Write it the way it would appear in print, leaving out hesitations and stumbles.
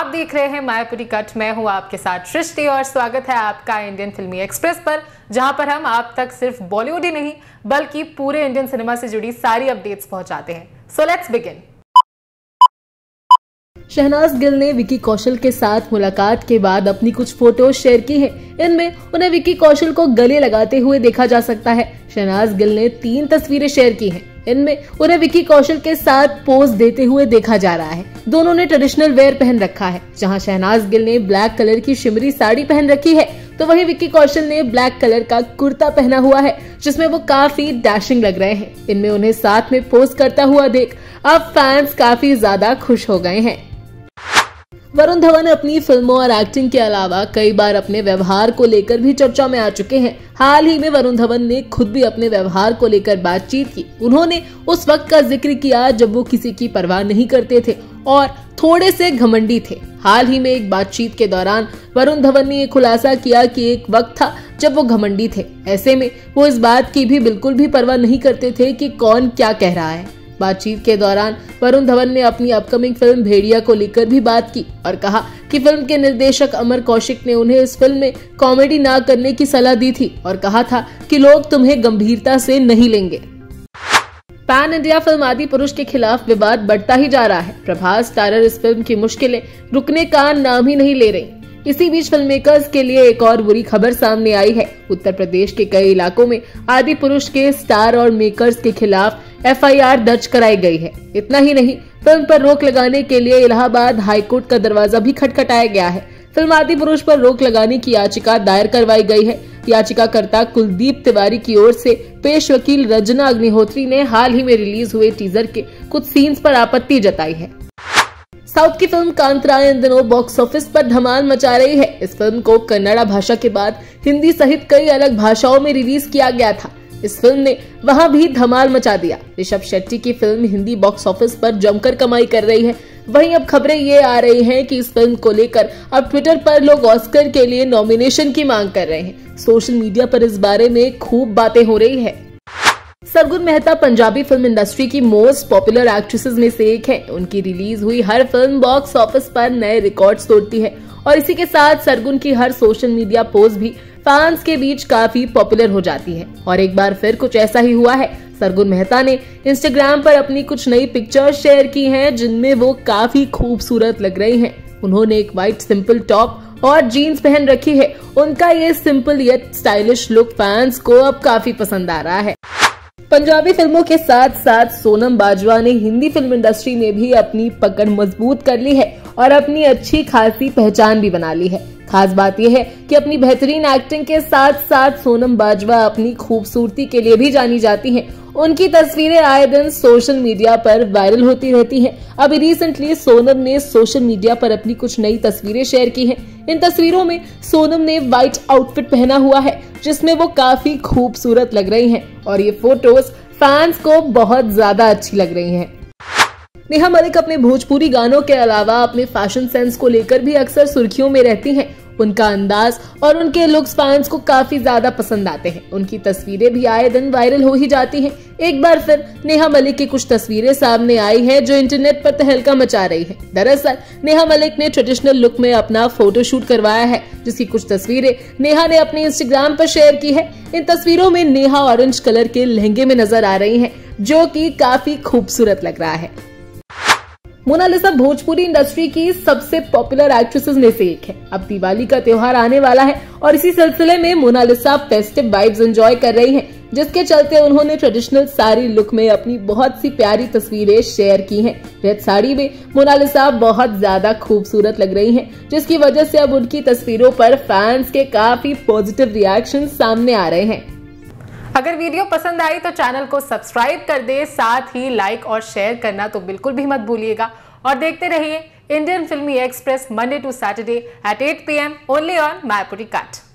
देख रहे हैं मायापुरी कट। मैं हूं आपके साथ सृष्टि और स्वागत है आपका इंडियन फिल्मी एक्सप्रेस पर, जहां पर हम आप तक सिर्फ बॉलीवुड ही नहीं बल्कि पूरे इंडियन सिनेमा से जुड़ी सारी अपडेट्स पहुंचाते हैं। So let's begin. Shehnaaz Gill ने विकी कौशल के साथ मुलाकात के बाद अपनी कुछ फोटोज शेयर की हैं। इनमें उन्हें विकी कौशल को गले लगाते हुए देखा जा सकता है। शहनाज गिल ने 3 तस्वीरें शेयर की हैं। इनमें उन्हें विकी कौशल के साथ पोज देते हुए देखा जा रहा है। दोनों ने ट्रेडिशनल वेयर पहन रखा है। जहां शहनाज गिल ने ब्लैक कलर की शिमरी साड़ी पहन रखी है, तो वहीं विकी कौशल ने ब्लैक कलर का कुर्ता पहना हुआ है, जिसमें वो काफी डैशिंग लग रहे हैं। इनमें उन्हें साथ में पोज करता हुआ देख अब फैंस काफी ज्यादा खुश हो गए हैं। वरुण धवन अपनी फिल्मों और एक्टिंग के अलावा कई बार अपने व्यवहार को लेकर भी चर्चा में आ चुके हैं। हाल ही में वरुण धवन ने खुद भी अपने व्यवहार को लेकर बातचीत की। उन्होंने उस वक्त का जिक्र किया जब वो किसी की परवाह नहीं करते थे और थोड़े से घमंडी थे। हाल ही में एक बातचीत के दौरान वरुण धवन ने ये खुलासा किया कि एक वक्त था जब वो घमंडी थे। ऐसे में वो इस बात की भी बिल्कुल भी परवाह नहीं करते थे कि कौन क्या कह रहा है। बातचीत के दौरान वरुण धवन ने अपनी अपकमिंग फिल्म भेड़िया को लेकर भी बात की और कहा कि फिल्म के निर्देशक अमर कौशिक ने उन्हें इस फिल्म में कॉमेडी ना करने की सलाह दी थी और कहा था कि लोग तुम्हें गंभीरता से नहीं लेंगे। पैन इंडिया फिल्म आदिपुरुष के खिलाफ विवाद बढ़ता ही जा रहा है। प्रभास स्टारर इस फिल्म की मुश्किलें रुकने का नाम ही नहीं ले रही। इसी बीच फिल्म मेकर्स के लिए एक और बुरी खबर सामने आई है। उत्तर प्रदेश के कई इलाकों में आदिपुरुष के स्टार और मेकर्स के खिलाफ FIR दर्ज कराई गई है। इतना ही नहीं, फिल्म पर रोक लगाने के लिए इलाहाबाद हाईकोर्ट का दरवाजा भी खटखटाया गया है। फिल्म आदिपुरुष पर रोक लगाने की याचिका दायर करवाई गई है। याचिकाकर्ता कुलदीप तिवारी की ओर से पेश वकील रजना अग्निहोत्री ने हाल ही में रिलीज हुए टीजर के कुछ सीन्स पर आपत्ति जताई है। साउथ की फिल्म कांतारा इन दिनों बॉक्स ऑफिस पर धमाल मचा रही है। इस फिल्म को कन्नड़ा भाषा के बाद हिंदी सहित कई अलग भाषाओं में रिलीज किया गया था। इस फिल्म ने वहां भी धमाल मचा दिया। ऋषभ शेट्टी की फिल्म हिंदी बॉक्स ऑफिस पर जमकर कमाई कर रही है। वहीं अब खबरें ये आ रही हैं कि इस फिल्म को लेकर अब ट्विटर पर लोग ऑस्कर के लिए नॉमिनेशन की मांग कर रहे हैं। सोशल मीडिया पर इस बारे में खूब बातें हो रही है। सरगुन मेहता पंजाबी फिल्म इंडस्ट्री की मोस्ट पॉपुलर एक्ट्रेसेस में से एक है। उनकी रिलीज हुई हर फिल्म बॉक्स ऑफिस पर नए रिकॉर्ड्स तोड़ती है और इसी के साथ सरगुन की हर सोशल मीडिया पोस्ट भी फैंस के बीच काफी पॉपुलर हो जाती है। और एक बार फिर कुछ ऐसा ही हुआ है। सरगुन मेहता ने इंस्टाग्राम पर अपनी कुछ नई पिक्चर्स शेयर की हैं, जिनमें वो काफी खूबसूरत लग रही हैं। उन्होंने एक व्हाइट सिंपल टॉप और जीन्स पहन रखी है। उनका ये simple yet stylish look fans को अब काफी पसंद आ रहा है। पंजाबी फिल्मों के साथ साथ सोनम बाजवा ने हिंदी फिल्म इंडस्ट्री में भी अपनी पकड़ मजबूत कर ली है और अपनी अच्छी खासी पहचान भी बना ली है। खास बात यह है कि अपनी बेहतरीन एक्टिंग के साथ साथ सोनम बाजवा अपनी खूबसूरती के लिए भी जानी जाती हैं। उनकी तस्वीरें आए दिन सोशल मीडिया पर वायरल होती रहती हैं। अभी रिसेंटली सोनम ने सोशल मीडिया पर अपनी कुछ नई तस्वीरें शेयर की हैं। इन तस्वीरों में सोनम ने व्हाइट आउटफिट पहना हुआ है, जिसमें वो काफी खूबसूरत लग रही हैं और ये फोटोज फैंस को बहुत ज्यादा अच्छी लग रही हैं। नेहा मलिक अपने भोजपुरी गानों के अलावा अपने फैशन सेंस को लेकर भी अक्सर सुर्खियों में रहती हैं। उनका अंदाज और उनके लुक्स फैंस को काफी ज्यादा पसंद आते हैं। उनकी तस्वीरें भी आए दिन वायरल हो ही जाती हैं। एक बार फिर नेहा मलिक की कुछ तस्वीरें सामने आई हैं जो इंटरनेट पर तहलका मचा रही है। दरअसल नेहा मलिक ने ट्रेडिशनल लुक में अपना फोटोशूट करवाया है, जिसकी कुछ तस्वीरें नेहा ने अपने इंस्टाग्राम पर शेयर की है। इन तस्वीरों में नेहा ऑरेंज कलर के लहंगे में नजर आ रही है, जो की काफी खूबसूरत लग रहा है। मोनालिसा भोजपुरी इंडस्ट्री की सबसे पॉपुलर एक्ट्रेसेस में से एक है। अब दिवाली का त्योहार आने वाला है और इसी सिलसिले में मोनालिसा फेस्टिव वाइब्स एंजॉय कर रही हैं, जिसके चलते उन्होंने ट्रेडिशनल साड़ी लुक में अपनी बहुत सी प्यारी तस्वीरें शेयर की हैं। रेड साड़ी में मोनालिसा बहुत ज्यादा खूबसूरत लग रही हैं, जिसकी वजह से अब उनकी तस्वीरों पर फैंस के काफी पॉजिटिव रिएक्शन सामने आ रहे हैं। अगर वीडियो पसंद आई तो चैनल को सब्सक्राइब कर दे, साथ ही लाइक और शेयर करना तो बिल्कुल भी मत भूलिएगा और देखते रहिए Indian filmy express Monday to Saturday at 8 PM only on Mayapuri cut.